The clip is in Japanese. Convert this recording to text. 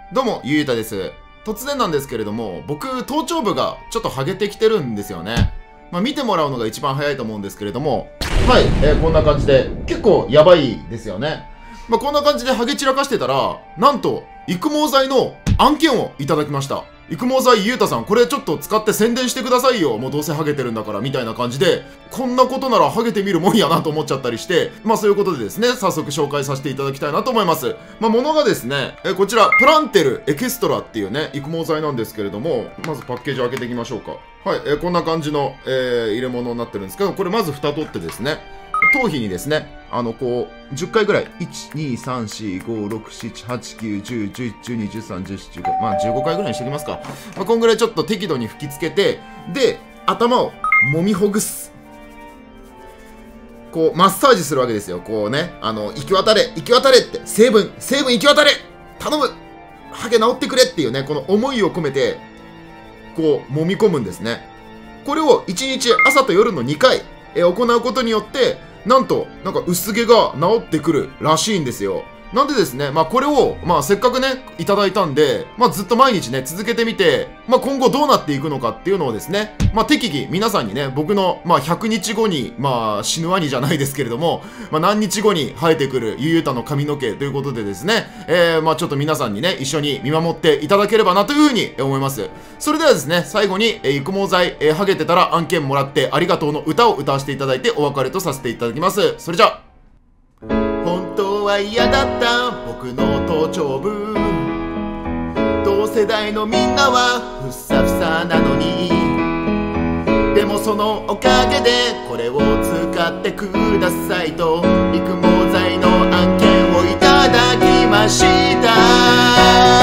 どうも、ゆうたです。突然なんですけれども、僕、頭頂部がちょっとハゲてきてるんですよね。見てもらうのが一番早いと思うんですけれども、はい、こんな感じで、結構やばいですよね。こんな感じでハゲ散らかしてたら、なんと、育毛剤の案件をいただきました。育毛剤ゆうたさん、これちょっと使って宣伝してくださいよ。もうどうせハゲてるんだから、みたいな感じで、こんなことならハゲてみるもんやなと思っちゃったりして、そういうことでですね、早速紹介させていただきたいなと思います。ものがですね、こちら、プランテルエキストラっていうね、育毛剤なんですけれども、まずパッケージを開けていきましょうか。はい、こんな感じの、入れ物になってるんですけど、これまず蓋取ってですね、頭皮にですね、こう、10回ぐらい、1、2、3、4、5、6、7、8、9、10、11、12、13、14、15、15回ぐらいにしておきますか。こんぐらいちょっと適度に吹きつけて、で、頭を揉みほぐす。こう、マッサージするわけですよ。こうね、行き渡れ、行き渡れって、成分行き渡れ頼むハゲ治ってくれっていうね、この思いを込めて、こう、揉み込むんですね。これを1日朝と夜の2回、行うことによって、なんと、なんか薄毛が治ってくるらしいんですよ。なんでですね、これを、せっかくね、いただいたんで、ずっと毎日ね、続けてみて、今後どうなっていくのかっていうのをですね、適宜皆さんにね、僕の、100日後に、死ぬワニじゃないですけれども、何日後に生えてくるゆうたの髪の毛ということでですね、ちょっと皆さんにね、一緒に見守っていただければなというふうに思います。それではですね、最後に、育毛剤、ハゲてたら案件もらってありがとうの歌を歌わせていただいてお別れとさせていただきます。それじゃあ。本当は嫌だった僕の頭頂部、同世代のみんなはふさふさなのに、でもそのおかげでこれを使ってくださいと育毛剤の案件をいただきました。